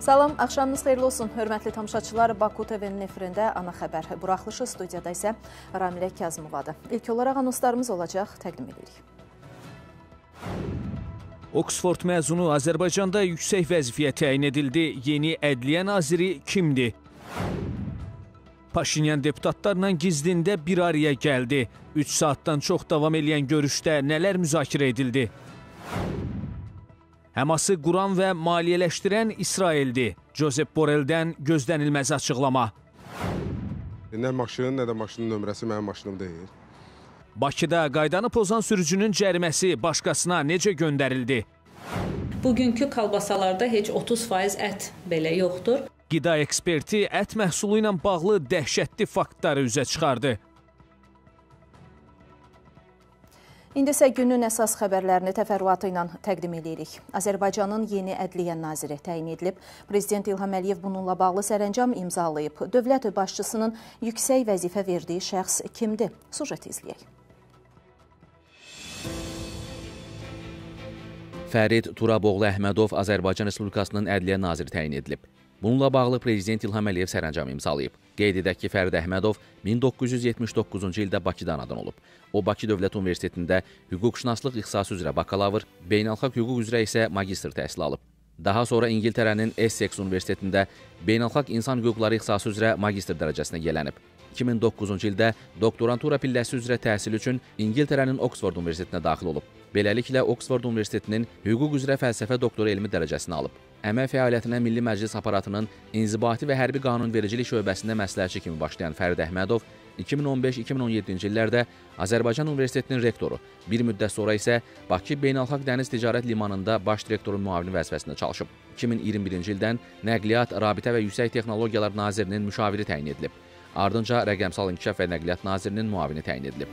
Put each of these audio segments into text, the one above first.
Salam, axşamınız xeyirli olsun. Hörmətli tamaşaçılar, Baku TV-nin efirində ana xəbər buraxılışı, studiyada isə Ramilə Kazımovadır. İlk olaraq anonslarımız olacaq, təqdim edirik. Oksford məzunu Azərbaycanda yüksək vəzifəyə təyin edildi. Yeni ədliyyə naziri kimdir? Paşinyan deputatlarla Gizdində bir araya gəldi. 3 saatdan çox davam edən görüşdə nələr müzakirə edildi? Həması quran və maliyyələşdirən İsraildir. Josep Borrelldən gözlənilməz açıqlama. Nə maşın, nə də maşının nömrəsi mənim maşınım deyil. Bakıda qaydanı pozan sürücünün cəriməsi başqasına necə göndərildi? Bugünkü kalbasalarda heç 30% ət belə yoxdur. Qida eksperti ət məhsulu ilə bağlı dəhşətli faktları üzə çıxardı. İndi isə günün əsas xəbərlərini təfərrüatı ilə təqdim edirik. Azərbaycanın yeni ədliyyə naziri təyin edilib. Prezident İlham Əliyev bununla bağlı sərəncam imzalayıb. Dövlət başçısının yüksək vəzifə verdiyi şəxs kimdir? Sujeti izləyək. Fərid Turaboğlu Əhmədov Azərbaycan Respublikasının ədliyyə naziri təyin edilib. Bununla bağlı Prezident İlham Əliyev sərəncam imzalayıb. Qeyd edək ki, Fərid Əhmədov 1979-cu ildə Bakıda anadan olub. O, Bakı Dövlət Universitetində hüquqşünaslıq ixtisası üzrə bakalavr, beynəlxalq hüquq üzrə isə magistr təhsil alıb. Daha sonra İngiltərənin Essex Universitetində beynəlxalq insan hüquqları ixtisası üzrə magistr dərəcəsinə yələnib. 2009-cu ildə doktorantura pilləsi üzrə təhsil üçün İngiltərənin Oksford Universitetinə daxil olub. Beləliklə, Oksford Universitetinin hüquq üzrə fəlsəfə doktoru elmi dərəcəsini alıb. Əmək fəaliyyətinə Milli Məclis aparatının inzibati və hərbi qanunvericilik şöbəsində məsləhətçi kimi başlayan Fərid Əhmədov 2015-2017-ci illərdə Azərbaycan Universitetinin rektoru, bir müddət sonra isə Bakı Beynəlxalq Dəniz Ticarət Limanında baş direktorun müavini vəzifəsində çalışıb. 2021-ci ildən Nəqliyyat, Rabitə və Yüksək Texnologiyalar Nazirinin müşaviri təyin edilib. Ardınca Rəqəmsal İnkişaf və Nəqliyyat Nazirinin müavini təyin edilib.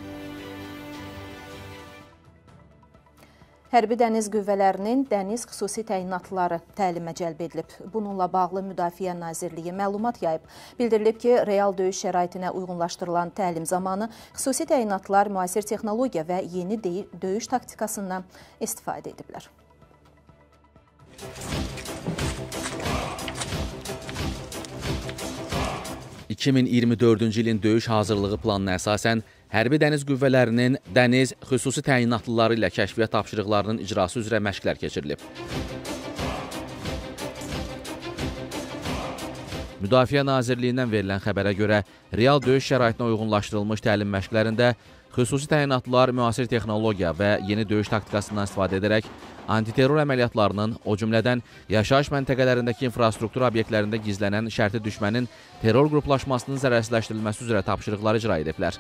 Hərbi dəniz qüvvələrinin dəniz xüsusi təyinatları təlimə cəlb edilib. Bununla bağlı Müdafiə Nazirliyi məlumat yayıb. Bildirilib ki, real döyüş şəraitinə uyğunlaşdırılan təlim zamanı xüsusi təyinatlar müasir texnologiya və yeni döyüş taktikasından istifadə ediblər. (2024-cü ilin döyüş hazırlığı planına əsasən Hərbi dəniz qüvvələrinin dəniz xüsusi təyinatlıları ilə kəşfiyyat tapşırıqlarının icrası üzrə məşqlər keçirilib. Müdafiə Nazirliyindən verilən xəbərə görə, real döyüş şəraitinə uyğunlaşdırılmış təlim məşqlərində xüsusi təyinatlılar müasir texnologiya və yeni döyüş taktikasından istifadə edərək antiterror əməliyyatlarının, o cümlədən yaşayış məntəqələrindəki infrastruktur obyektlərində gizlənən şərti düşmənin terror qruplaşmasının zərərsizləşdirilməsi üzrə tapşırıqları icra ediblər.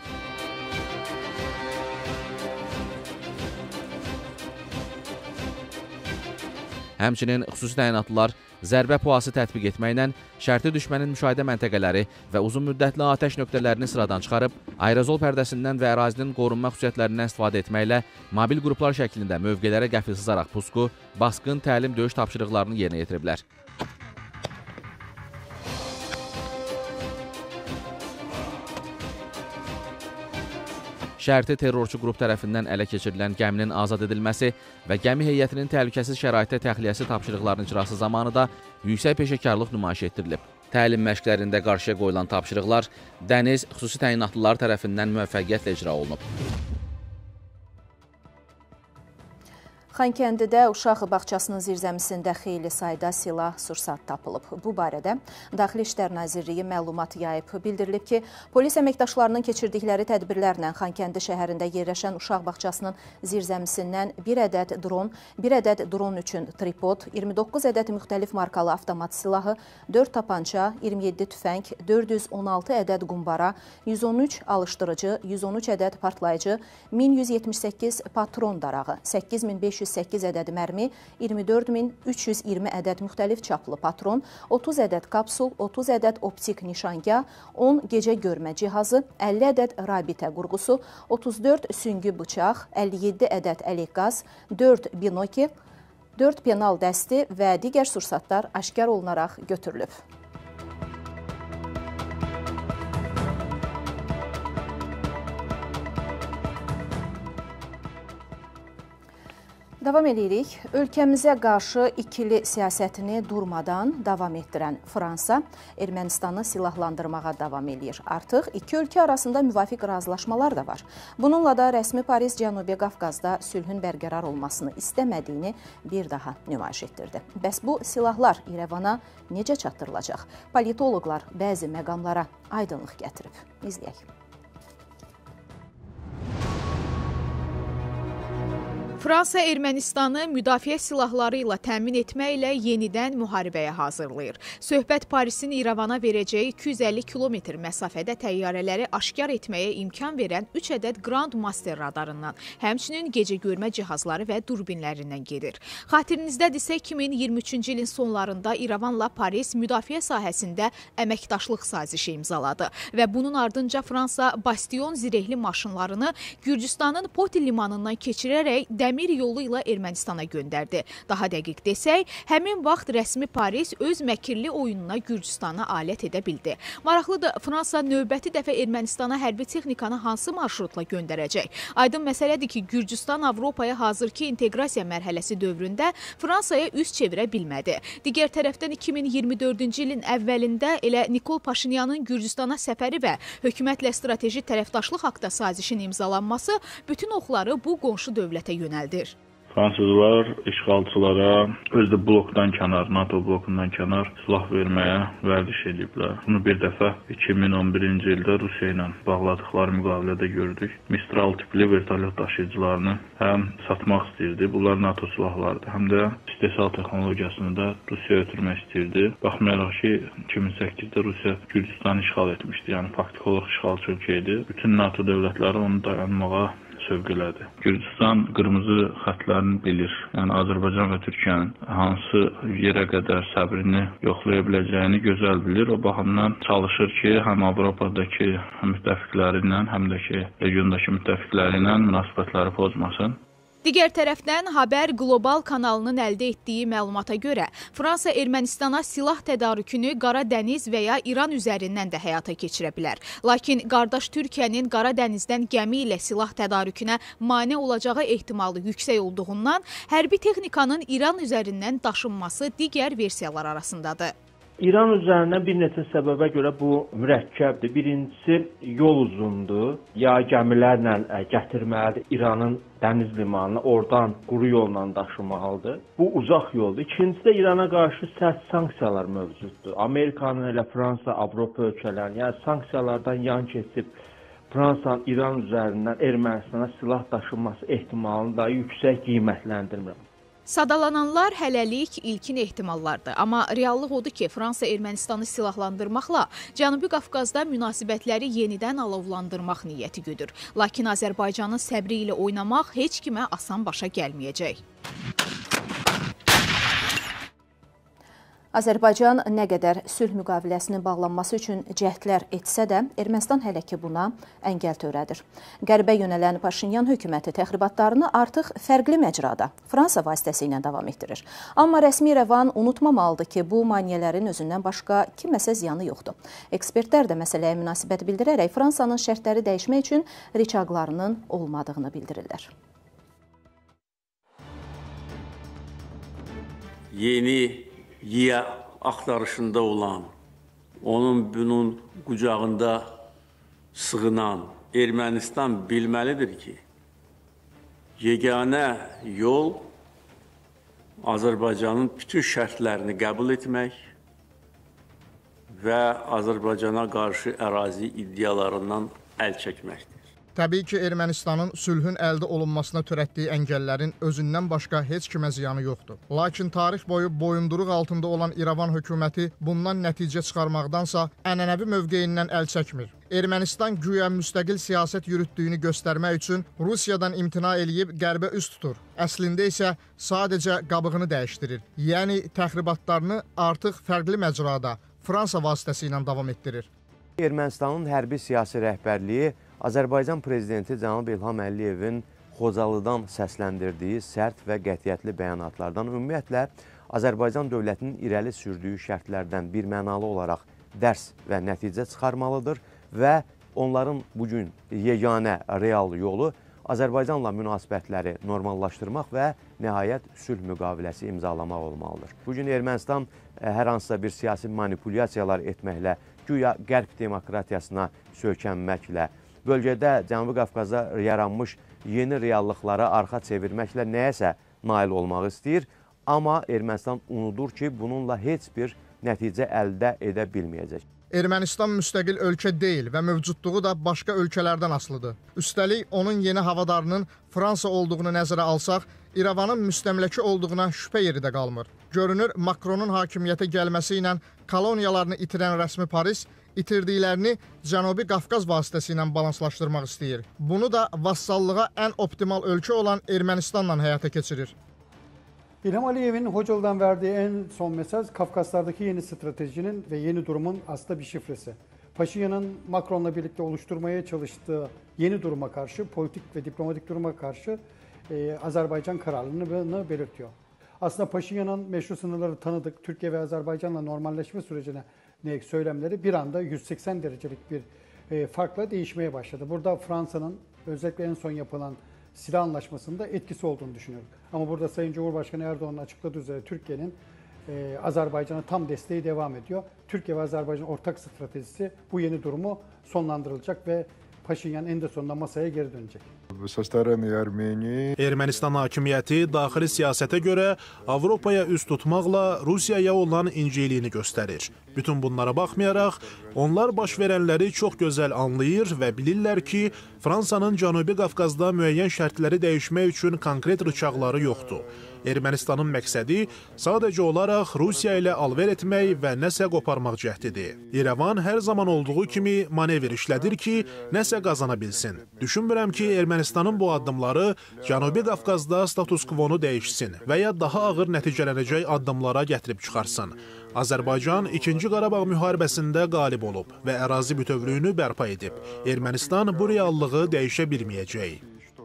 Həmçinin xüsusi təyinatlılar zərbə puası tətbiq etməklə şərti düşmənin müşahidə məntəqələri və uzun müddətli atəş nöqtələrini sıradan çıxarıb, aerozol pərdəsindən və ərazinin qorunma xüsusiyyətlərindən istifadə etməklə mobil qruplar şəklində mövqelərə qəfil sızaraq pusku, basqın, təlim, döyüş tapşırıqlarını yerinə yetiriblər. Şərti terrorçu qrup tərəfindən ələ keçirilən gəminin azad edilməsi və gəmi heyətinin təhlükəsiz şəraitdə təxliyəsi tapşırıqlarının icrası zamanı da yüksək peşəkarlıq nümayiş etdirilib. Təlim məşqlərində qarşıya qoyulan tapşırıqlar dəniz xüsusi təyinatlılar tərəfindən müvəffəqiyyətlə icra olunub. Xankəndidə uşaq bağçasının zirzəmisində xeyli sayda silah, sursat tapılıb. Bu barədə Daxili İşlər Nazirliyi məlumat yayıb. Bildirilib ki, polis əməkdaşlarının keçirdikləri tədbirlərlə Xankəndi şəhərində yerləşən uşaq bağçasının zirzəmisindən bir ədəd dron üçün tripod, 29 ədəd müxtəlif markalı avtomat silahı, 4 tapança, 27 tüfəng, 416 ədəd qumbara, 113 alışdırıcı, 113 ədəd partlayıcı, 1178 patron darağı, 8508 ədəd mərmi, 24320 ədəd müxtəlif çaplı patron, 30 ədəd kapsul, 30 ədəd optik nişangah, 10 gecə görmə cihazı, 50 ədəd rabitə qurğusu, 34 süngü bıçaq, 57 ədəd əleyqaz, 4 binoki, 4 penal dəsti və digər sursatlar aşkar olunaraq götürülüb. Davam edirik. Ölkəmizə qarşı ikili siyasətini durmadan davam etdirən Fransa Ermənistanı silahlandırmağa davam edir. Artıq iki ölkə arasında müvafiq razılaşmalar da var. Bununla da rəsmi Paris Cənubi Qafqazda sülhün bərqərar olmasını istəmədiyini bir daha nümayiş etdirdi. Bəs bu silahlar İrəvana necə çatdırılacaq? Politoloqlar bəzi məqamlara aydınlıq gətirib. İzləyək. Fransa Ermənistanı müdafiə silahları ilə təmin etməklə yenidən müharibəyə hazırlayır. Söhbət Parisin İrəvana verəcəyi 250 kilometr məsafədə təyyarələri aşkar etməyə imkan verən 3 ədəd Grand Master radarından, həmçinin gecə görmə cihazları və durbinlərindən gedir. Xatırinizdədirsə 2023-cü ilin sonlarında İrəvanla Paris müdafiə sahəsində əməkdaşlıq sazişi imzaladı və bunun ardınca Fransa Bastion zirehli maşınlarını Gürcüstanın Poti limanından keçirərək dəmir yolu ilə Ermənistana göndərdi. Daha dəqiq desək, həmin vaxt rəsmi Paris öz məkirli oyununa Gürcüstanı alət edə bildi. Maraqlıdır, Fransa növbəti dəfə Ermənistana hərbi texnikanı hansı marşrutla göndərəcək? Aydın məsələdir ki, Gürcüstan Avropaya hazırki inteqrasiya mərhələsi dövründə Fransaya üz çevirə bilmədi. Digər tərəfdən 2024-cü ilin əvvəlində elə Nikol Paşinyanın Gürcüstana səfəri və hökumətlə strateji tərəfdaşlıq haqda sazişin imzalanması bütün oxları bu qonşu dövlətə yönəldir. Fransızlar işğalçılara özü də blokdan kənar, NATO blokundan kənar silah verməyə vərdiş ediblər. Bunu bir dəfə 2011-ci ildə Rusiya ilə bağladıqları müqavilədə gördük. Mistral tipli vertolyot daşıyıcılarını həm satmaq istəyirdi, bunlar NATO silahlarıdır, həm də istehsal texnologiyasını da Rusiyaya ötürmək istəyirdi. Baxmayaraq ki, 2008-də Rusiya Gürcüstanı işğal etmişdi, yəni faktiki olaraq işğalçı ölkə idi. Bütün NATO dövlətləri onu dayanmağa sövq elədi. Gürcüstan qırmızı xətlərini bilir. Yəni Azərbaycan və Türkiyənin hansı yerə qədər səbrini yoxlaya biləcəyini gözəl bilir. O baxımdan çalışır ki, həm Avropadakı müttəfiqləri ilə, həm də ki, regiondakı müttəfiqləri ilə münasibətləri pozmasın. Digər tərəfdən Haber Qlobal kanalının əldə etdiyi məlumata görə Fransa Ermənistana silah tədarükünü Qara Dəniz və ya İran üzərindən də həyata keçirə bilər. Lakin qardaş Türkiyənin Qara Dənizdən gəmi ilə silah tədarükünə mane olacağı ehtimalı yüksək olduğundan hərbi texnikanın İran üzərindən daşınması digər versiyalar arasındadır. İran üzərinə bir neçə səbəbə görə bu mürəkkəbdir. Birincisi, yol uzundur. Ya gəmilərlə gətirməlidir İranın dəniz limanına, oradan quru yolla daşımalıdır. Bu uzaq yoldur. İkincisi də İrana qarşı sərt sanksiyalar mövcuddur. Amerikanın elə Fransa, Avropa ölkələrinin, yəni sanksiyalardan yan keçib Fransanın İran üzərindən Ermənistana silah daşınması ehtimalını da yüksək qiymətləndirmirəm. Sadalananlar hələlik ilkin ehtimallardır. Amma reallıq odur ki, Fransa Ermənistanı silahlandırmaqla Cənubi Qafqazda münasibətləri yenidən alovlandırmaq niyyəti güdür. Lakin Azərbaycanın səbri ilə oynamaq heç kimə asan başa gəlməyəcək. Azərbaycan nə qədər sülh müqaviləsinin bağlanması üçün cəhdlər etsə də, Ermənistan hələ ki buna əngəl törədir. Qərbə yönələn Paşinyan hökuməti təxribatlarını artıq fərqli məcrada Fransa vasitəsilə davam etdirir. Amma rəsmi İrəvan unutmamalıdır ki, bu maniyələrin özündən başqa kiməsə ziyanı yoxdur. Ekspertlər də məsələyə münasibət bildirərək Fransanın şərtləri dəyişmək üçün riçaqlarının olmadığını bildirirlər. Yeni yiyə axtarışında olan, bunun qucağında sığınan Ermənistan bilməlidir ki, yeganə yol Azərbaycanın bütün şərtlərini qəbul etmək və Azərbaycana qarşı ərazi iddialarından əl çəkməkdir. Təbii ki, Ermənistanın sülhün əldə olunmasına törətdiyi əngəllərin özündən başqa heç kimə ziyanı yoxdur. Lakin tarix boyu boyunduruq altında olan İrəvan hökuməti bundan nəticə çıxarmaqdansa ənənəvi mövqeyindən əl çəkmir. Ermənistan güya müstəqil siyasət yürütdüyünü göstərmək üçün Rusiyadan imtina eləyib qərbə üst tutur. Əslində isə sadəcə qabığını dəyişdirir. Yəni təxribatlarını artıq fərqli məcrada Fransa vasitəsilə davam etdirir. Ermənistanın hərbi siyasi rəhbərliyi Azərbaycan prezidenti Cənab İlham Əliyevin Xocalıdan səsləndirdiyi sərt və qətiyyətli bəyanatlardan ümumiyyətlə Azərbaycan dövlətinin irəli sürdüyü şərtlərdən birmənalı olaraq dərs və nəticə çıxarmalıdır və onların bugün yeganə real yolu Azərbaycanla münasibətləri normallaşdırmaq və nəhayət sülh müqaviləsi imzalamaq olmalıdır. Bugün Ermənistan hər hansısa bir siyasi manipulyasiyalar etməklə, güya qərb demokratiyasına söykənməklə, bölgədə Cənubi Qafqazda yaranmış yeni reallıqlara arxa çevirməklə nəyəsə nail olmaq istəyir. Amma Ermənistan unudur ki, bununla heç bir nəticə əldə edə bilməyəcək. Ermənistan müstəqil ölkə deyil və mövcudluğu da başqa ölkələrdən asılıdır. Üstəlik, onun yeni havadarının Fransa olduğunu nəzərə alsaq, İrəvanın müstəmləkə olduğuna şübhə yeri də qalmır. Görünür, Makronun hakimiyyətə gəlməsi ilə koloniyalarını itirən rəsmi Paris, itirdiklərini Cənubi Qafqaz vasitəsilə balanslaşdırmaq istəyir. Bunu da vassallığa ən optimal ölkə olan Ermənistanla həyata keçirir. İlham Aliyev'in Hocalı'dan verdiği en son mesaj Kafkaslardaki yeni stratejinin ve yeni durumun aslında bir şifresi. Paşinyan'ın Macron'la birlikte oluşturmaya çalıştığı yeni duruma karşı, politik ve diplomatik duruma karşı Azerbaycan kararlılığını belirtiyor. Aslında Paşinyan'ın meşru sınırları tanıdık, Türkiye ve Azerbaycan'la normalleşme sürecine söylemleri bir anda 180 derecelik bir farkla değişmeye başladı. Burada Fransa'nın özellikle en son yapılan silah anlaşmasında etkisi olduğunu düşünüyorum. Ama burada Sayın Cumhurbaşkanı Erdoğan'ın açıkladığı üzere Türkiye'nin Azerbaycan'a tam desteği devam ediyor. Türkiye ve Azerbaycan ortak stratejisi bu yeni durumu sonlandırılacak ve Paşinyan eninde sonunda masaya geri dönecek. Ermənistan hakimiyyəti daxili siyasətə görə Avropaya üz tutmaqla Rusiyaya olan inciliyini göstərir. Bütün bunlara baxmayaraq, onlar baş verənləri çox gözəl anlayır və bilirlər ki, Fransanın Cənubi Qafqazda müəyyən şərtləri dəyişmək üçün konkret rıçaqları yoxdur. Ermənistanın məqsədi sadəcə olaraq Rusiya ilə alver etmək və nəsə qoparmaq cəhdidir. İrəvan hər zaman olduğu kimi manevr işlədir ki, nəsə qazana bilsin. Düşünmürəm ki, Ermənistanın bu addımları Cənubi Qafqazda status quo-nu dəyişsin və ya daha ağır nəticələnəcək addımlara gətirib çıxarsın. Azərbaycan 2-ci Qarabağ müharibəsində qalib olub və ərazi bütövlüyünü bərpa edib. Ermənistan bu reallığı dəyişə bilməyəcək.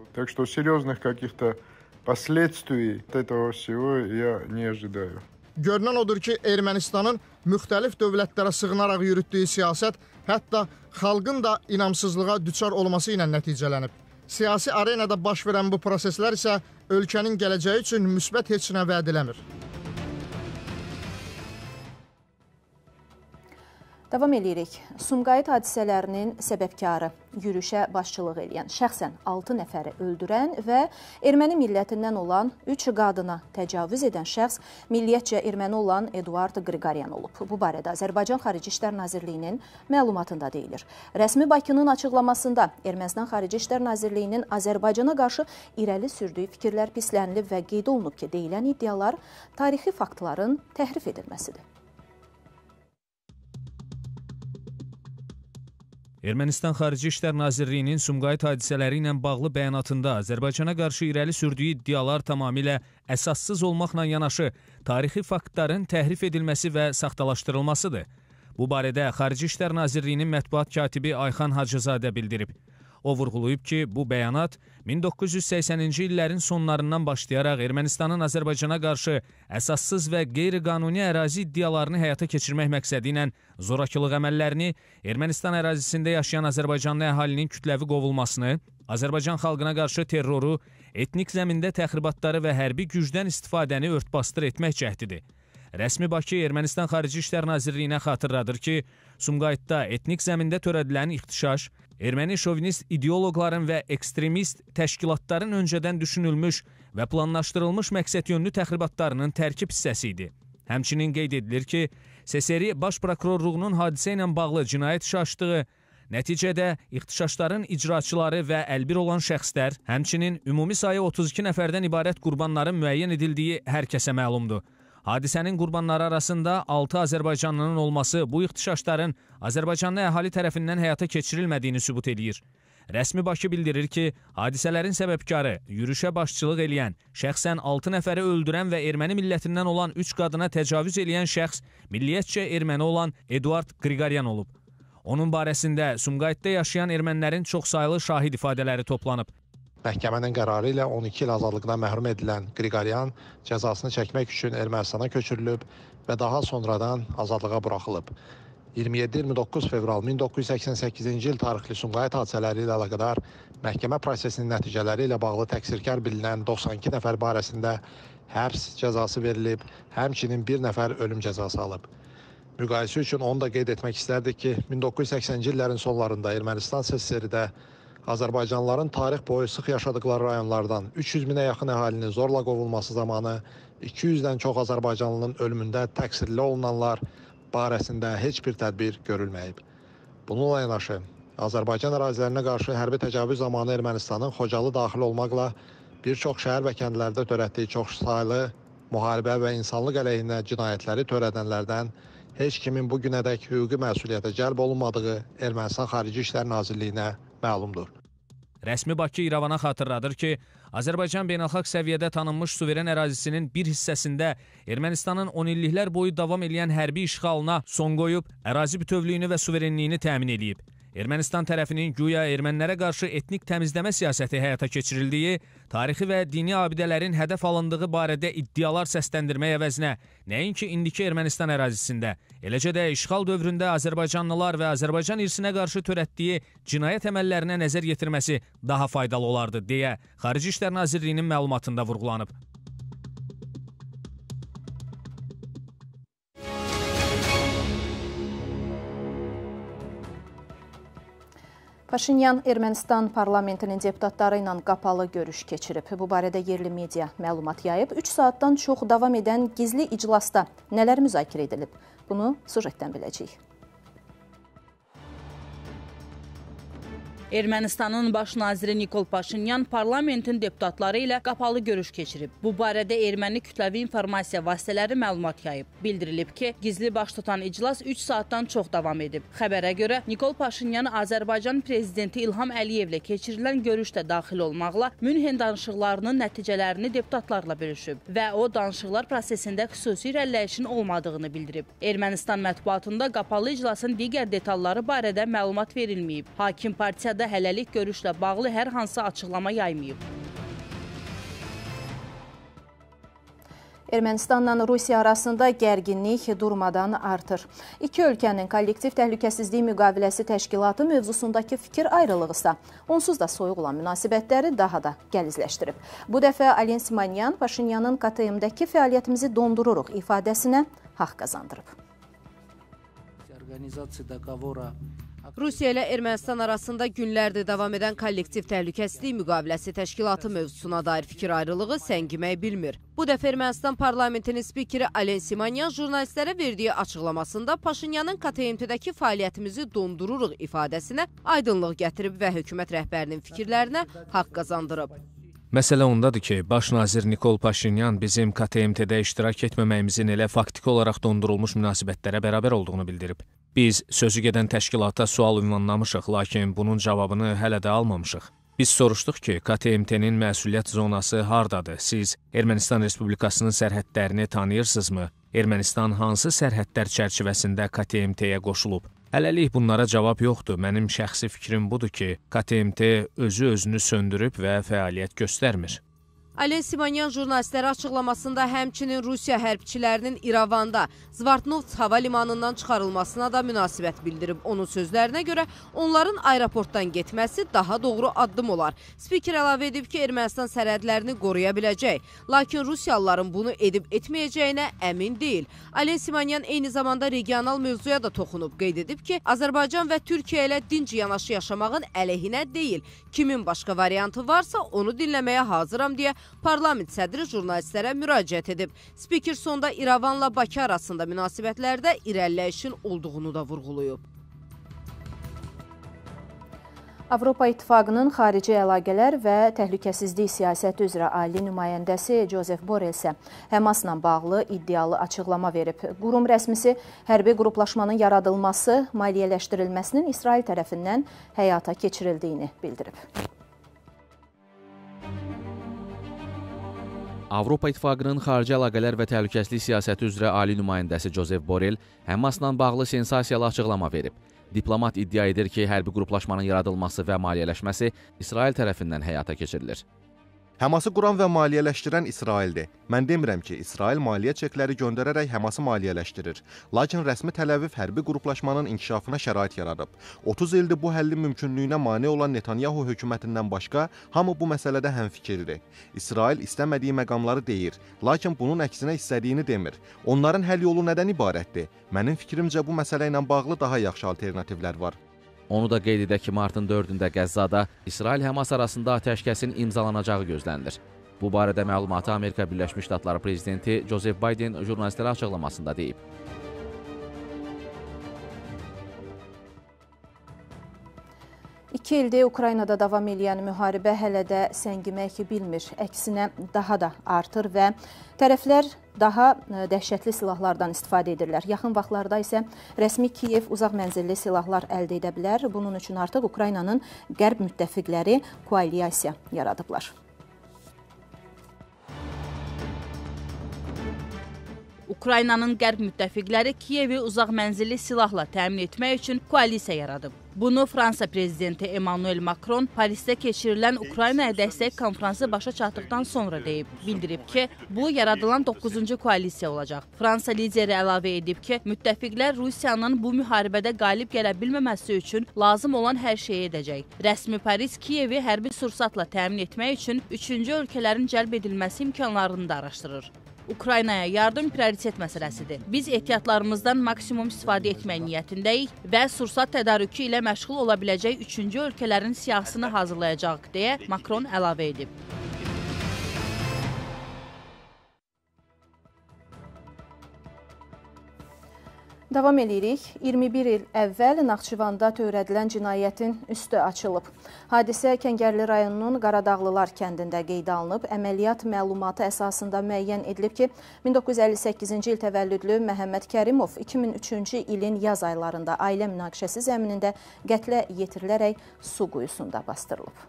Последствий этого всего я не ожидаю. Görünən odur ki, Ermənistanın müxtəlif dövlətlərə sığınaraq yürütdüyü siyasət hətta xalqın da inamsızlığa düçar olması ilə nəticələnib. Siyasi arenada baş verən bu proseslər isə ölkənin gələcəyi üçün müsbət heç nə vəd eləmir. Davam edirik. Sumqayıt hadisələrinin səbəbkarı, yürüşə başçılıq edən, şəxsən 6 nəfəri öldürən və erməni millətindən olan 3 qadına təcavüz edən şəxs milliyyətcə erməni olan Eduard Qriqoryan olub. Bu barədə Azərbaycan Xarici İşlər Nazirliyinin məlumatında deyilir. Rəsmi Bakının açıqlamasında Ermənistan Xarici İşlər Nazirliyinin Azərbaycana qarşı irəli sürdüyü fikirlər pislənilib və qeyd olunub ki, deyilən iddialar tarixi faktların təhrif edilməsidir. Ermənistan Xarici İşlər Nazirliyinin Sumqayıt hadisələri ilə bağlı bəyanatında Azərbaycana qarşı irəli sürdüyü iddialar tamamilə əsassız olmaqla yanaşı, tarixi faktların təhrif edilməsi və saxtalaşdırılmasıdır. Bu barədə Xarici İşlər Nazirliyinin mətbuat katibi Ayxan Hacızadə bildirib. O vurğulayıb ki, bu bəyanat 1980-ci illərin sonlarından başlayaraq Ermənistanın Azərbaycana qarşı əsassız və qeyri-qanuni ərazi iddialarını həyata keçirmək məqsədi ilə zorakılıq əməllərini, Ermənistan ərazisində yaşayan Azərbaycanlı əhalinin kütləvi qovulmasını, Azərbaycan xalqına qarşı terroru, etnik zəmində təxribatları və hərbi gücdən istifadəni örtbasdır etmək cəhdidir. Rəsmi Bakı Ermənistan Xarici İşlər Nazirliyinə xatırladır ki, Sumqayıtda etnik zəmində törədilən ixtişaş, erməni şovinist ideoloqların və ekstremist təşkilatların öncədən düşünülmüş və planlaşdırılmış məqsədyönlü təxribatlarının tərkib hissəsi idi. Həmçinin qeyd edilir ki, SSRİ Baş Prokurorluğunun hadisə ilə bağlı cinayət işi açdığı, nəticədə ixtişaşların icraçıları və əlbir olan şəxslər, həmçinin ümumi sayı 32 nəfərdən ibarət qurbanların müəyyən edildiyi hər kəsə məlumdur. Hadisənin qurbanları arasında 6 Azərbaycanlının olması bu ixtişaşların Azərbaycanlı əhali tərəfindən həyata keçirilmədiyini sübut edir. Rəsmi Bakı bildirir ki, hadisələrin səbəbkarı, yürüşə başçılıq eləyən, şəxsən 6 nəfəri öldürən və erməni millətindən olan 3 qadına təcavüz eləyən şəxs milliyyətcə erməni olan Eduard Qriqoryan olub. Onun barəsində Sumqayıtda yaşayan ermənilərin çoxsaylı şahid ifadələri toplanıb. Məhkəmənin qərarı ilə 12 il azadlıqdan məhrum edilən Qriqoryan cəzasını çəkmək üçün Ermənistana köçürülüb və daha sonradan azadlığa buraxılıb. 27-29 fevral 1988-ci il tarixli Sumqayıt hadisələri ilə əlaqədar məhkəmə prosesinin nəticələri ilə bağlı təqsirkar bilinən 92 nəfər barəsində həbs cəzası verilib, həmçinin bir nəfər ölüm cəzası alıb. Müqayisə üçün onu da qeyd etmək istərdik ki, 1980-ci illərin sonlarında Ermənistan SSR-də Azərbaycanlıların tarix boyu sıx yaşadıkları rayonlardan 300 minə yaxın əhalinin zorla qovulması zamanı 200-dən çox Azərbaycanlının ölümündə təqsirli olunanlar barəsində heç bir tədbir görülməyib. Bununla yanaşı, Azərbaycan ərazilərinə qarşı hərbi təcavüz zamanı Ermənistanın Xocalı daxil olmaqla bir çox şəhər və kəndlərdə törətdiyi çox saylı müharibə və insanlıq əleyhinə cinayətləri törədənlərdən heç kimin bu günədək hüquqi məsuliyyətə cəlb olunmadığı Ermənistan Xarici İşlər Nazirliyinə məlumdur. Rəsmi Bakı İrəvana xatırladır ki, Azərbaycan beynəlxalq səviyyədə tanınmış suveren ərazisinin bir hissəsində Ermənistanın 10 illiklər boyu davam edən hərbi işğalına son qoyub, ərazi bütövlüyünü və suverenliyini təmin edib. Ermənistan tərəfinin güya ermənilərə qarşı etnik təmizləmə siyasəti həyata keçirildiyi, tarixi və dini abidələrin hədəf alındığı barədə iddialar səsləndirmək əvəzinə, nəinki indiki Ermənistan ərazisində, eləcə də işğal dövründə Azərbaycanlılar və Azərbaycan irsinə qarşı törətdiyi cinayət əməllərinə nəzər yetirməsi daha faydalı olardı, deyə Xarici İşlər Nazirliyinin məlumatında vurğulanıb. Paşinyan Ermənistan parlamentinin deputatları ilə qapalı görüş keçirib. Bu barədə yerli media məlumat yayıb. 3 saatdan çox davam edən gizli iclasda nələr müzakirə edilib? Bunu sujetdən biləcəyik. Ermənistanın baş naziri Nikol Paşinyan parlamentin deputatları ilə qapalı görüş keçirib. Bu barədə erməni kütləvi informasiya vasitələri məlumat yayıb. Bildirilib ki, gizli baş tutan iclas 3 saatdan çox davam edib. Xəbərə görə Nikol Paşinyan Azərbaycan prezidenti İlham Əliyevlə keçirilən görüşdə daxil olmaqla Münhen danışıqlarının nəticələrini deputatlarla bölüşüb və o danışıqlar prosesində xüsusi irəliləyişin olmadığını bildirib. Ermənistan mətbuatında qapalı iclasın digər detalları barədə məlumat verilməyib. Hakim partiyada hələlik görüşlə bağlı hər hansı açıqlama yaymayıb. Ermənistanla Rusiya arasında gərginlik durmadan artır. İki ölkənin kollektiv təhlükəsizlik müqaviləsi təşkilatı mövzusundakı fikir ayrılığı isə onsuz da soyuq olan münasibətləri daha da gəlizləşdirib. Bu dəfə Alen Simonyan Paşinyanın KTM-dəki fəaliyyətimizi dondururuq ifadəsinə haqq qazandırıb. Rusiya ilə Ermənistan arasında günlərdir davam edən kollektiv təhlükəsizlik müqaviləsi təşkilatı mövzusuna dair fikir ayrılığı səngimək bilmir. Bu dəfə Ermənistan parlamentinin spikeri Alen Simonyan jurnalistlərə verdiyi açıqlamasında Paşinyanın KTMT-dəki fəaliyyətimizi dondururuq ifadəsinə aydınlıq gətirib və hökumət rəhbərinin fikirlərinə haqq qazandırıb. Məsələ ondadır ki, baş nazir Nikol Paşinyan bizim KTMT-də iştirak etməməyimizin elə faktiki olaraq dondurulmuş münasibətlərə bərabər olduğunu bildirib. Biz sözü gedən təşkilata sual ünvanlamışıq, lakin bunun cavabını hələ də almamışıq. Biz soruşduq ki, KTMT-nin məsuliyyət zonası hardadır? Siz Ermənistan Respublikasının sərhədlərini tanıyırsınızmı? Ermənistan hansı sərhədlər çərçivəsində KTMT-yə qoşulub? Hələlik bunlara cavab yoxdur. Mənim şəxsi fikrim budur ki, KTMT özünü söndürüb və fəaliyyət göstərmir. Alen Simonyan jurnalistlərə açıqlamasında həmçinin Rusiya hərbçilərinin İrəvanda Zvartnovts hava limanından çıxarılmasına da münasibət bildirib. Onun sözlərinə görə onların aeroportdan getməsi daha doğru addım olar. Spiker əlavə edib ki, Ermənistan sərhədlərini qoruya biləcək. Lakin Rusiyalıların bunu edib etməyəcəyinə əmin deyil. Alen Simonyan eyni zamanda regional mövzuya da toxunub. Qeyd edib ki, Azərbaycan və Türkiyə ilə dinc yanaşı yaşamağın əleyhinə deyil. Kimin başqa variantı varsa onu dinləməyə hazıram deyə parlament sədri jurnalistlərə müraciət edib. Spiker sonda İrəvanla Bakı arasında münasibətlərdə irəliləyişin olduğunu da vurğulayıb. Avropa İttifaqının xarici əlaqələr və təhlükəsizlik siyasəti üzrə ali nümayəndəsi Josef Borrell isə Həmasla bağlı iddialı açıqlama verib. Qurum rəsmisi hərbi qruplaşmanın yaradılması, maliyyələşdirilməsinin İsrail tərəfindən həyata keçirildiyini bildirib. Avropa İttifaqının xarici əlaqələr və təhlükəsizlik siyasəti üzrə ali nümayəndəsi Josef Borrell Həmasla bağlı sensasiyalı açıqlama verib. Diplomat iddia edir ki, hərbi qruplaşmanın yaradılması və maliyyələşməsi İsrail tərəfindən həyata keçirilir. Həması quran və maliyyələşdirən İsraildir. Mən demirəm ki, İsrail maliyyə çekləri göndərərək Həması maliyyələşdirir. Lakin rəsmi Təl-Əviv hərbi qruplaşmanın inkişafına şərait yaradıb. 30 ildir bu həllin mümkünlüyünə mane olan Netanyahu hökumətindən başqa hamı bu məsələdə həmfikirdir. İsrail istəmədiyi məqamları deyir, lakin bunun əksinə istədiyini demir. Onların həll yolu nədən ibarətdir? Mənim fikrimcə bu məsələ ilə bağlı daha yaxşı alternativlər var. Onu da qeyd edək ki, martın 4-də Qəzzada İsrail-Həmas arasında atəşkəsin imzalanacağı gözlənilir. Bu barədə məlumatı Amerika Birləşmiş Ştatları prezidenti Joseph Biden jurnalistlərə açıqlamasında deyib. İki ildir Ukraynada davam edən müharibə hələ də səngimək bilmir. Əksinə daha da artır və tərəflər daha dəhşətli silahlardan istifadə edirlər. Yaxın vaxtlarda isə rəsmi Kiyev uzaq mənzilli silahlar əldə edə bilər. Bunun üçün artıq Ukraynanın qərb müttəfiqləri koalisiya yaradıblar. Ukraynanın qərb müttəfiqləri Kiyevi uzaq mənzilli silahla təmin etmək üçün koalisiya yaradıb. Bunu Fransa prezidenti Emmanuel Macron Parisdə keçirilən Ukraynaya dəstək konfransı başa çatdıqdan sonra deyib. Bildirib ki, bu yaradılan 9-cu koalisiya olacaq. Fransa lideri əlavə edib ki, müttəfiqlər Rusiyanın bu müharibədə qalib gələ bilməməsi üçün lazım olan hər şeyi edəcək. Rəsmi Paris Kiyevi hərbi sursatla təmin etmək üçün üçüncü ölkələrin cəlb edilməsi imkanlarını da araşdırır. Ukraynaya yardım prioritet məsələsidir. Biz ehtiyatlarımızdan maksimum istifadə etmək niyyətindəyik və sursat tədarükü ilə məşğul ola biləcək üçüncü ölkələrin siyahısını hazırlayacaq, deyə Macron əlavə edib. Davam edirik. 21 il əvvəl Naxçıvanda törədilən cinayətin üstü açılıb. Hadisə Kəngərli rayonunun Qaradağlılar kəndində qeydə alınıb. Əməliyyat məlumatı əsasında müəyyən edilib ki, 1958-ci il təvəllüdlü Məhəmməd Kərimov 2003-cü ilin yaz aylarında ailə münaqişəsi zəminində qətlə yetirilərək su quyusunda bastırılıb.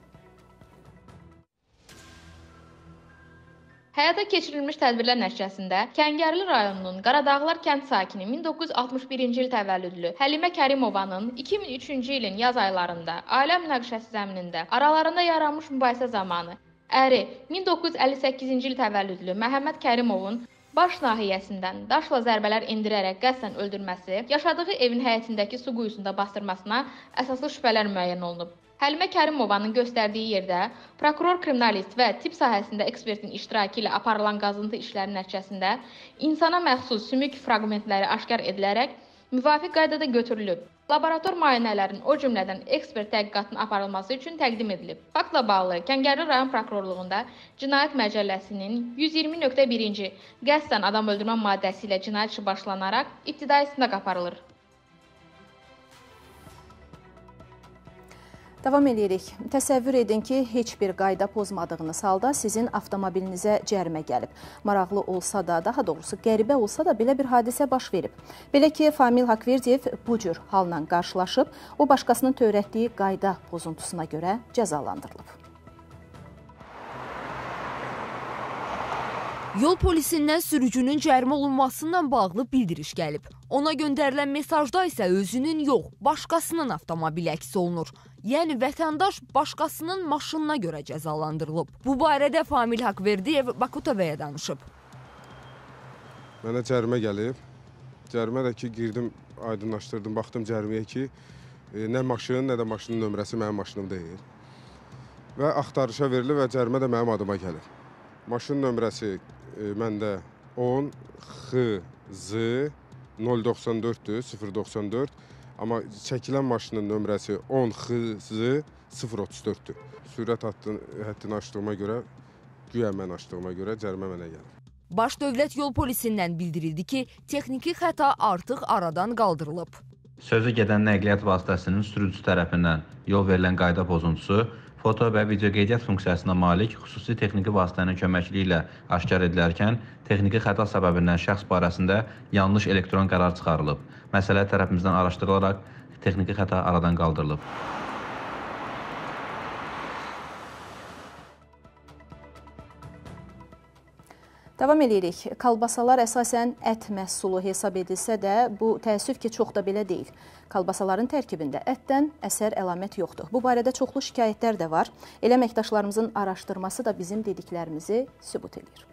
Həyata keçirilmiş tədbirlər nəticəsində Kəngərli rayonunun Qaradağlar kənd sakini 1961-ci il təvəllüdlü Həlimə Kərimovanın 2003-cü ilin yaz aylarında ailə münaqişəsi zəminində aralarında yaranmış mübahisə zamanı əri 1958-ci il təvəllüdlü Məhəmməd Kərimovun baş nahiyəsindən daşla zərbələr endirərək qəsdən öldürməsi, yaşadığı evin həyətindəki su quyusunda bastırmasına əsaslı şübhələr müəyyən olunub. Həlimə Kərimovanın göstərdiyi yerdə prokuror kriminalist və tibb sahəsində ekspertin iştirakı ilə aparılan qazıntı işləri nəticəsində insana məxsus sümük fraqmentləri aşkar edilərək müvafiq qaydada götürülüb. Laborator müayinələrin, o cümlədən ekspert təhqiqatının aparılması üçün təqdim edilib. Faktla bağlı Kəngərli rayon prokurorluğunda Cinayət Məcəlləsinin 120.1-ci qəsdən adam öldürmə maddəsi ilə cinayət işi başlanaraq ibtidai istintaq aparılır. Davam edirik. Təsəvvür edin ki, heç bir qayda pozmadığınız halda sizin avtomobilinizə cərimə gəlib. Maraqlı olsa da, daha doğrusu qəribə olsa da belə bir hadisə baş verib. Belə ki, Famil Haqverdiyev bu cür halla qarşılaşıb, o başqasının törətdiyi qayda pozuntusuna görə cəzalandırılıb. Yol polisindən sürücünün cərimə olunmasından bağlı bildiriş gəlib. Ona göndərilən mesajda isə özünün yox, başqasının avtomobili əks olunur. Yəni vətəndaş başqasının maşınına görə cəzalandırılıb. Bu barədə Famil Haqverdiyev Baku TV-yə danışıb. Mənə cərimə gəlib. Cərimə də ki, girdim, aydınlaşdırdım, baxdım cəriməyə ki, nə maşın, nə də maşının nömrəsi mənim maşınım deyil. Və axtarışa verilib və cərimə də mənim adıma gəlib. Maşın nömrəsi məndə 10 XZ 094-dür, 094. Amma çəkilən maşının nömrəsi 10 XZ 034-dür. Sürət həddini aşdığıma görə, güya mən aşdığıma görə cərimə mənə gəlir. Baş Dövlət Yol Polisindən bildirildi ki, texniki xəta artıq aradan qaldırılıb. Sözü gedən nəqliyyat vasitəsinin sürücüsü tərəfindən yol verilən qayda pozuntusu foto və video qeydiyyat funksiyasına malik xüsusi texniki vasitənin köməkliyi ilə aşkar edilərkən, texniki xəta səbəbindən şəxs barəsində yanlış elektron qərar çıxarılıb. Məsələ tərəfimizdən araşdırılaraq texniki xəta aradan qaldırılıb. Davam edirik. Kalbasalar əsasən ət məhsulu hesab edilsə də, bu təəssüf ki, çox da belə deyil. Kalbasaların tərkibində ətdən əsər əlamət yoxdur. Bu barədə çoxlu şikayətlər də var. Elə əməkdaşlarımızın araşdırması da bizim dediklərimizi sübut edir.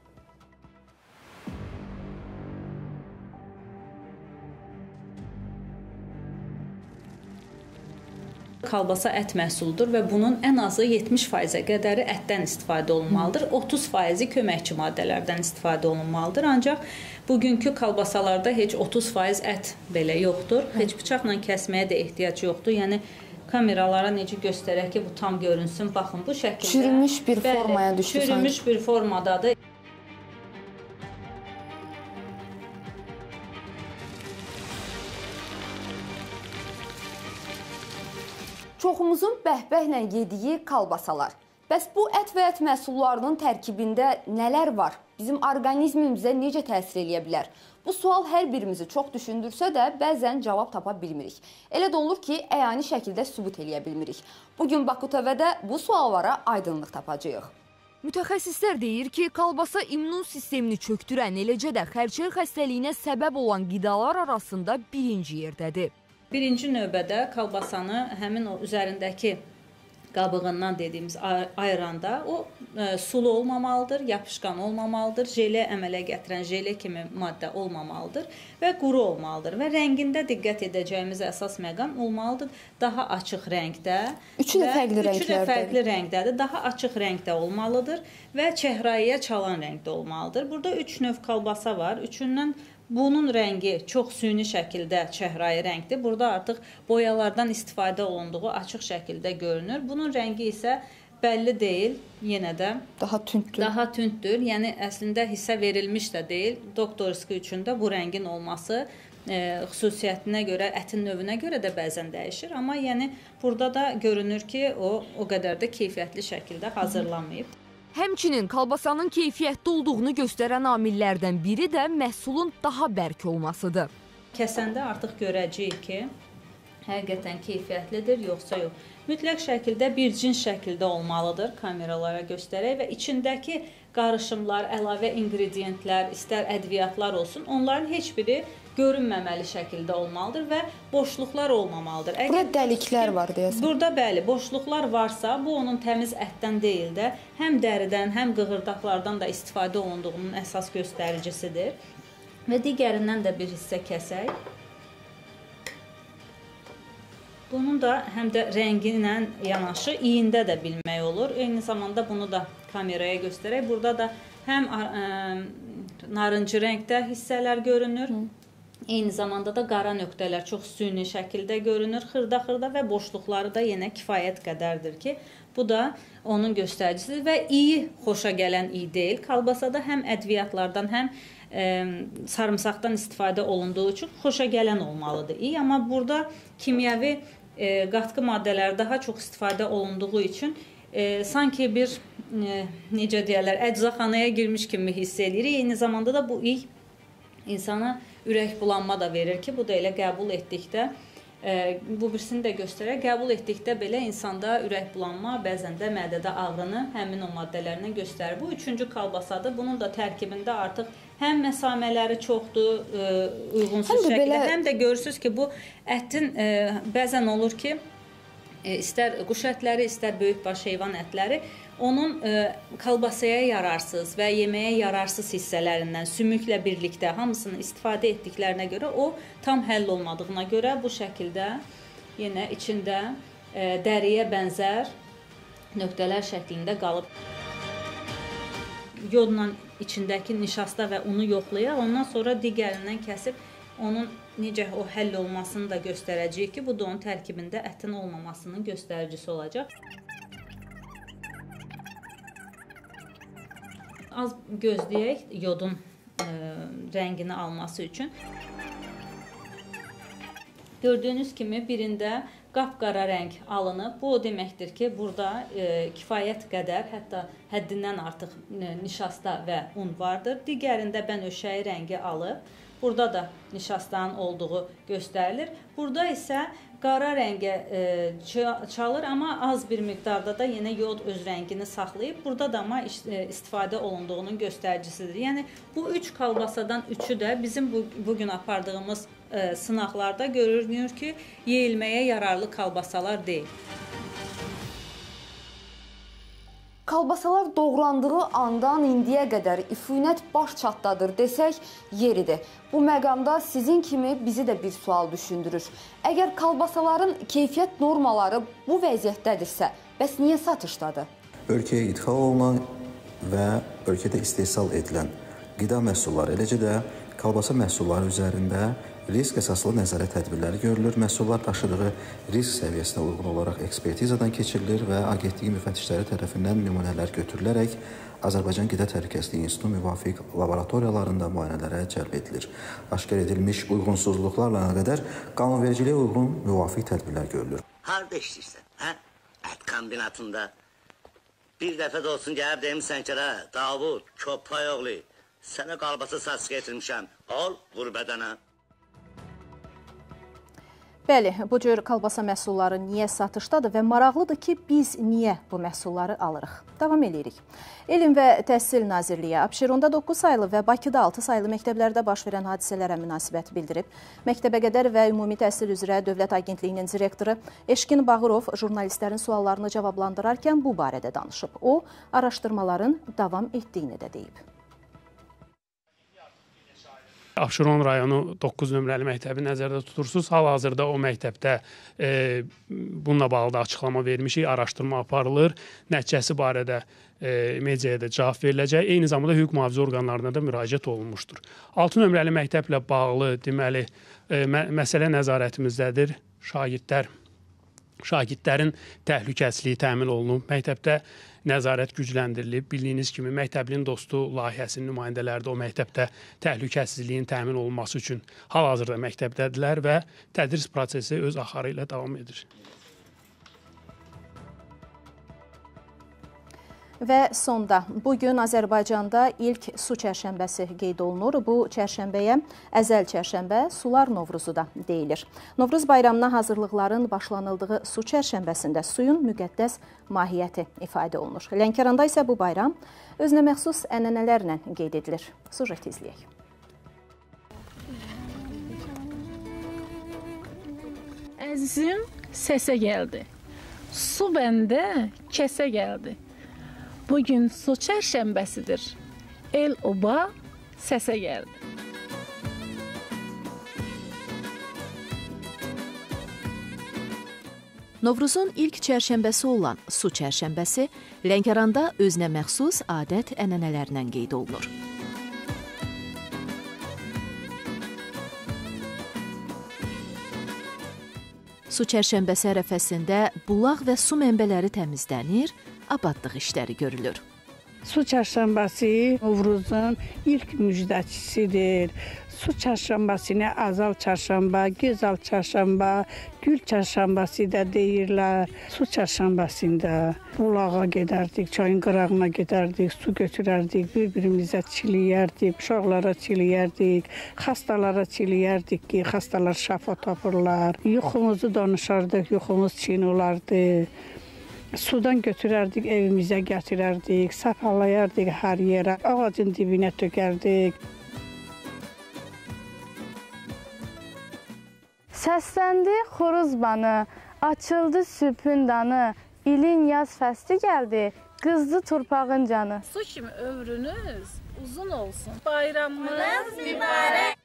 Kalbasa ət məhsuludur və bunun ən azı 70%-ə qədəri ətdən istifadə olunmalıdır. 30%-i köməkçi maddələrdən istifadə olunmalıdır. Ancaq bugünkü kalbasalarda heç 30% ət belə yoxdur. Heç bıçaqla kəsməyə də ehtiyac yoxdur. Yəni kameralara necə göstərək ki, bu tam görünsün. Baxın, bu şəkildə çürümüş bir formaya düşür. Çürümüş bir formadadır. Çoxumuzun bəhbəhlə yediyi kalbasalar. Bəs bu ət və ət məhsullarının tərkibində nələr var? Bizim orqanizmimizə necə təsir edə bilər? Bu sual hər birimizi çox düşündürsə də bəzən cavab tapa bilmirik. Elə də olur ki, əyani şəkildə sübut edə bilmirik. Bugün Baku TV-də bu suallara aydınlıq tapacağıq. Mütəxəssislər deyir ki, kalbasa immun sistemini çöktürən, eləcə də xərçəng xəstəliyinə səbəb olan qidalar arasında birinci yerdədir. Birinci növbədə kalbasanı həmin o üzərindəki qabığından dediyimiz ayıranda o sulu olmamalıdır, yapışqan olmamalıdır, jelə əmələ gətirən jelə kimi maddə olmamalıdır və quru olmalıdır. Və rəngində diqqət edəcəyimiz əsas məqam olmalıdır daha açıq rəngdə. Üçü də fərqli rəngdədir. Daha açıq rəngdə olmalıdır və çəhrayıya çalan rəngdə olmalıdır. Burada 3 növ kalbasa var. Üçündən bunun rəngi çox süni şəkildə çəhrayı rəngdir. Burada artıq boyalardan istifadə olunduğu açıq şəkildə görünür. Bunun rəngi isə bəlli deyil, yenə də daha tündür. Yəni əslində hissə verilmiş də deyil. Doktor riski üçün də bu rəngin olması xüsusiyyətinə görə, ətin növünə görə də bəzən dəyişir. Amma yəni burada da görünür ki, o qədər də keyfiyyətli şəkildə hazırlanmayıb. Həmçinin kalbasanın keyfiyyətli olduğunu göstərən amillərdən biri də məhsulun daha bərk olmasıdır. Kəsəndə artıq görəcəyik ki, həqiqətən keyfiyyətlidir, yoxsa yox. Mütləq şəkildə bir cins şəkildə olmalıdır, kameralara göstərək və içindəki qarışımlar, əlavə ingrediyentlər, istər ədviyyatlar olsun, onların heç biri görünməməli şəkildə olmalıdır və boşluqlar olmamalıdır. Burada dəliklər var deyəsən. Burada bəli, boşluqlar varsa, bu onun təmiz ətdən deyil də, həm dəridən, həm qığırdaqlardan da istifadə olunduğunun əsas göstəricisidir. Və digərindən də bir hissə kəsək. Bunun da həm də rəngi ilə yanaşı iyində də bilmək olur. Eyni zamanda bunu da kameraya göstərək. Burada da həm narıncı rəngdə hissələr görünür, eyni zamanda da qara nöqtələr çox süni şəkildə görünür, xırda-xırda və boşluqları da yenə kifayət qədərdir ki, bu da onun göstəricisidir və iyi xoşa gələn iyi deyil. Kalbasada həm ədviyyatlardan, həm sarımsaqdan istifadə olunduğu üçün xoşa gələn olmalıdır iyi, amma burada kimyəvi qatqı maddələri daha çox istifadə olunduğu üçün sanki bir, necə deyərlər, əczaxanaya girmiş kimi hiss edirik. Eyni zamanda da bu iy insana ürək bulanma da verir ki, bu da elə qəbul etdikdə, bu birisini də göstərək, qəbul etdikdə belə insanda ürək bulanma, bəzən də mədədə ağrını həmin o maddələrindən göstərir. Bu üçüncü kalbasadır. Bunun da tərkibində artıq həm məsamələri çoxdur, uyğunsuz şəkildə, həm də görürsünüz ki, bu ətin bəzən olur ki, istər quş ətləri, istər böyükbaş heyvan ətləri onun kalbasaya yararsız və yeməyə yararsız hissələrindən sümüklə birlikdə hamısını istifadə etdiklərinə görə o tam həll olmadığına görə bu şəkildə yenə içində dəriyə bənzər nöqtələr şəklində qalıb. Yodla içindəki nişasta və unu yoxlayaq, ondan sonra digərindən kəsib onun necə o həll olmasını da göstərəcəyik ki, bu da onun tərkibində ətin olmamasının göstəricisi olacaq. Az gözləyək yodun rəngini alması üçün. Gördüyünüz kimi birində qapqara rəng alınıb. Bu o deməkdir ki, burada kifayət qədər, hətta həddindən artıq nişasta və un vardır. Digərində bənövşəyi rəngi alıb. Burada da nişastanın olduğu göstərilir. Burada isə qara rəngə çalır, amma az bir miqdarda da yenə yod öz rəngini saxlayıb. Burada da amma istifadə olunduğunun göstəricisidir. Yəni bu 3 kolbasadan 3-ü də bizim bugün apardığımız sınaqlarda görünür ki, yeyilməyə yararlı kolbasalar deyil. Kolbasalar doğrandığı andan indiyə qədər ifunət baş çatdadır desək yeridir. Bu məqamda sizin kimi bizi də bir sual düşündürür. Əgər kolbasaların keyfiyyət normaları bu vəziyyətdədirsə, bəs niyə satışdadır? Ölkəyə idxal olunan və ölkədə istehsal edilən qida məhsulları, eləcə də kolbasa məhsulları üzərində risk əsaslı nəzarət tədbirləri görülür. Məhsullar daşıdığı risk səviyyəsinə uyğun olaraq ekspertizadan keçirilir və agentliyin müfəttişləri tərəfindən nümunələr götürülərək Azərbaycan Qida Təhlükəsizliyi İnstitutunun müvafiq laboratoriyalarında müayinələrə cəlb edilir. Aşkar edilmiş uyğunsuzluqlarla əlaqədar qanunvericiliyə uyğun müvafiq tədbirlər görülür. Harada işləyirsən? Hə? Ət kombinatında. Bir dəfə də olsun gəlib demişsən ki, Davud, köpay oğlu, sənə qalbasa sats getirmişəm. Al, vur bədənə. Bəli, bu cür kolbasa məhsulları niyə satışdadır və maraqlıdır ki, biz niyə bu məhsulları alırıq? Davam edirik. Elm və Təhsil Nazirliyi Abşeronda 9 saylı və Bakıda 6 saylı məktəblərdə baş verən hadisələrə münasibət bildirib. Məktəbəqədər və Ümumi Təhsil üzrə Dövlət Agentliyinin direktoru Eşkin Bağırov jurnalistlərin suallarını cavablandırarkən bu barədə danışıb. O, araşdırmaların davam etdiyini də deyib. Abşeron rayonu 9 nömrəli məktəbi nəzərdə tutursunuz. Hal-hazırda o məktəbdə bununla bağlı da açıqlama vermişik, araşdırma aparılır. Nəticəsi barədə mediaya da cavab veriləcək. Eyni zamanda hüquq mühafizə orqanlarına da müraciət olunmuşdur. 6 nömrəli məktəblə bağlı deməli məsələ nəzarətimizdədir. Şagirdlərin təhlükəsizliyi təmin olunub. Məktəbdə nəzarət gücləndirilib. Bildiyiniz kimi, Məktəblinin Dostu layihəsinin nümayəndələri də o məktəbdə təhlükəsizliyin təmin olunması üçün hal-hazırda məktəbdədirlər və tədris prosesi öz axarı ilə davam edir. Və sonda, bugün Azərbaycanda ilk su çərşənbəsi qeyd olunur. Bu çərşənbəyə Əzəl çərşənbə, Sular Novruzu da deyilir. Novruz bayramına hazırlıqların başlanıldığı su çərşənbəsində suyun müqəddəs mahiyyəti ifadə olunur. Lənkəranda isə bu bayram özünə məxsus ənənələrlə qeyd edilir. Sujet izləyək. Əzizim səsə gəldi, su bəndə kəsə gəldi. Bugün su çərşənbəsidir, el oba səsə gəldi. Novruzun ilk çərşənbəsi olan su çərşənbəsi Lənkəranda özünə məxsus adət-ənənələrlə qeyd olunur. Su çərşənbəsi ərəfəsində bulaq və su mənbələri təmizlənir, abadlıq işləri görülür. Su çərşənbəsi Novruzun ilk müjdəçisidir. Su çərşənbəsinə Azal çərşənbə, Gözəl çərşənbə, Gül çərşənbəsi də deyirlər. Su çərşənbəsində bulağa gedərdik, çayın qırağına gedərdik, su götürərdik, bir-birimizə çiliyərdik, uşaqlara çiliyərdik, xastalara çiliyərdik ki, xastalar şəfa tapırlar. Yuxumuzu danışardıq, yuxumuz çin olardı. Sudan götürərdik, evimizə gətirərdik, səfalayardik hər yerə, ağacın dibinə tökərdik. Səsləndi xoruz banı, açıldı sübhün danı, ilin yaz fəsli gəldi, qızdı torpağın canı. Su kimi ömrünüz uzun olsun, bayramınız mübarək.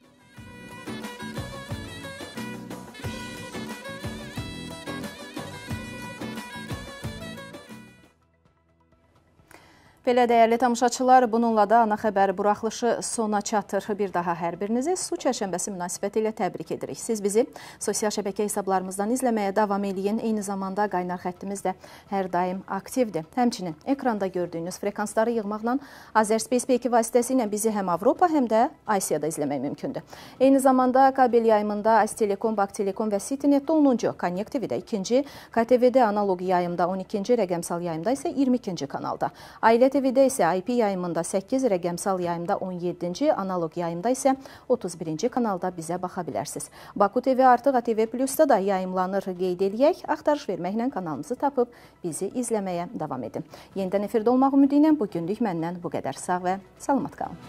Belə dəyərli tamaşaçılar, bununla da ana xəbər buraxılışı sona çatır. Bir daha hər birinizi su çərşənbəsi münasibəti ilə təbrik edirik. Siz bizi sosial şəbəkə hesablarımızdan izləməyə davam eləyin. Eyni zamanda qaynar xəttimiz də hər daim aktivdir. Həmçinin ekranda gördüyünüz frekansları yığmaqla Azərspace P2 vasitəsilə bizi həm Avropa, həm də Asiyada izləmək mümkündür. Eyni zamanda kabel yayımında Aztelekom, Baktelekom və Citynet-də 10-cu, Connect-TV-də 2-ci, KTV-də analog yayımda 12-ci, rəqəmsal yayımda isə 22-ci kanalda. Ailə ATV-də isə IP yayımında 8, rəqəmsal yayımda 17-ci, analoq yayımda isə 31-ci kanalda bizə baxa bilərsiniz. Baku TV artıq ATV+da da yayımlanır, qeyd eləyək. Axtarış verməklə kanalımızı tapıb bizi izləməyə davam edin. Yenidən efirdə olmaq ümidi ilə bugünlük məndən bu qədər. Sağ və salamat qalın.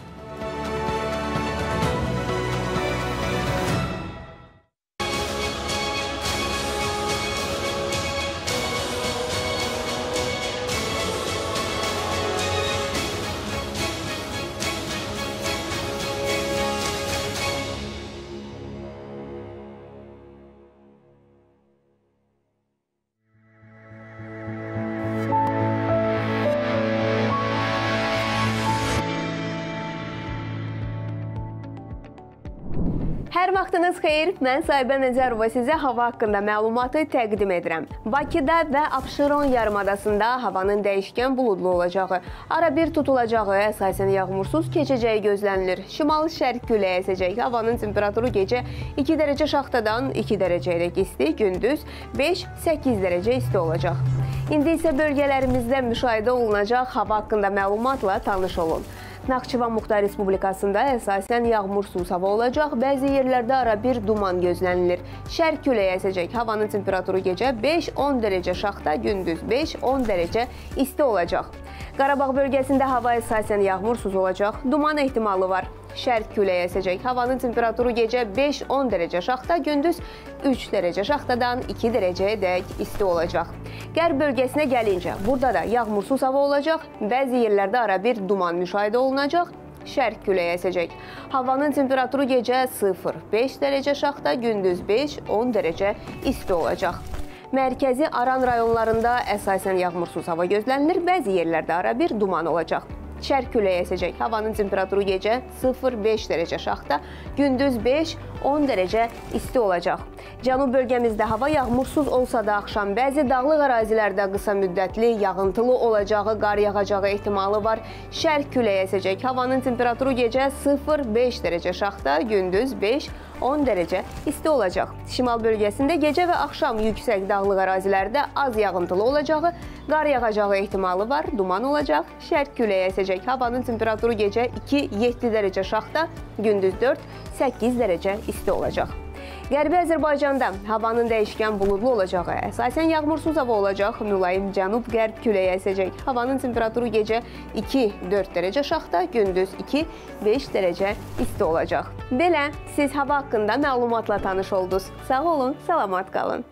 Hər vaxtınız xeyir, mən Sahibə Nəzərova sizə hava haqqında məlumatı təqdim edirəm. Bakıda və Abşeron yarımadasında havanın dəyişkən buludlu olacağı, arabir tutulacağı, əsasən yağmursuz keçəcəyi gözlənilir. Şimal-şərq küləyi əsəcək, havanın temperaturu gecə 2 dərəcə şaxtadan 2 dərəcəyədək isti, gündüz 5-8 dərəcə isti olacaq. İndi isə bölgələrimizdə müşahidə olunacaq hava haqqında məlumatla tanış olun. Naxçıvan Muxtar Respublikasında əsasən yağmursuz hava olacaq, bəzi yerlərdə arabir duman gözlənilir. Şərq küləyi əsəcək, havanın temperaturu gecə 5-10 dərəcə şaxta, gündüz 5-10 dərəcə isti olacaq. Qarabağ bölgəsində hava əsasən yağmursuz olacaq, duman ehtimalı var. Şərq küləyi əsəcək, havanın temperaturu gecə 5-10 dərəcə şaxta, gündüz 3 dərəcə şaxtadan 2 dərəcəyə dək isti olacaq. Qərb bölgəsinə gəlincə, burada da yağmursuz hava olacaq, bəzi yerlərdə arabir duman müşahidə olunacaq, şərq küləyi əsəcək. Havanın temperaturu gecə 0-5 dərəcə şaxta, gündüz 5-10 dərəcə isti olacaq. Mərkəzi Aran rayonlarında əsasən yağmursuz hava gözlənilir, bəzi yerlərdə arabir duman olacaq. Şərq küləyi əsəcək, havanın temperaturu gecə 0-5 dərəcə şaxta, gündüz 5-10 dərəcə isti olacaq. Cənub bölgəmizdə hava yağmursuz olsa da axşam bəzi dağlıq ərazilərdə qısa müddətli yağıntılı olacağı, qar yağacağı ehtimalı var. Şərq küləyi əsəcək, havanın temperaturu gecə 0-5 dərəcə şaxta, gündüz 5-10 dərəcə isti olacaq. Şimal bölgəsində gecə və axşam yüksək dağlıq ərazilərdə az yağıntılı olacağı, qar yağacağı ehtimalı var, duman olacaq. Şərq küləyi əsəcək, havanın temperaturu gecə 2-7 dərəcə şaxta, gündüz 4-8 dərəcə isti olacaq. Qərbi Azərbaycanda havanın dəyişkən buludlu olacağı, əsasən yağmursuz hava olacaq, mülayim cənub-qərb küləyi əsəcək. Havanın temperaturu gecə 2-4 dərəcə şaxta, gündüz 2-5 dərəcə isti olacaq. Belə, siz hava haqqında məlumatla tanış oldunuz. Sağ olun, salamat qalın.